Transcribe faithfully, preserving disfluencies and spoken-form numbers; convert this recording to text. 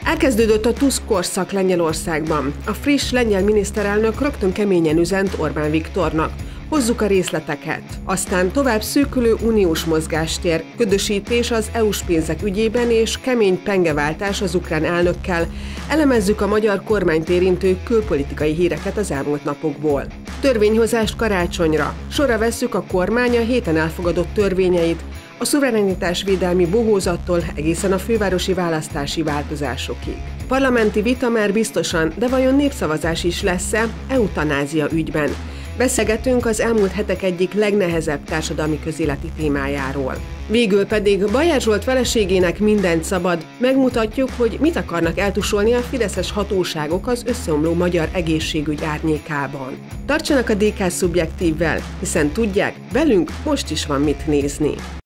Elkezdődött a Tusk korszak Lengyelországban. A friss lengyel miniszterelnök rögtön keményen üzent Orbán Viktornak. Hozzuk a részleteket. Aztán tovább szűkülő uniós mozgástér, ködösítés az é u-s pénzek ügyében és kemény pengeváltás az ukrán elnökkel. Elemezzük a magyar kormányt érintő külpolitikai híreket az elmúlt napokból. Törvényhozást karácsonyra. Sorra vesszük a kormány a héten elfogadott törvényeit, a szuverenitásvédelmi bohózattól egészen a fővárosi választási változásokig. Parlamenti vita már biztosan, de vajon népszavazás is lesz-e eutanázia ügyben? Beszélgetünk az elmúlt hetek egyik legnehezebb társadalmi közéleti témájáról. Végül pedig Bajer Zsolt feleségének mindent szabad, megmutatjuk, hogy mit akarnak eltusolni a fideszes hatóságok az összeomló magyar egészségügy árnyékában. Tartsanak a dé ká Szubjektívvel, hiszen tudják, velünk most is van mit nézni.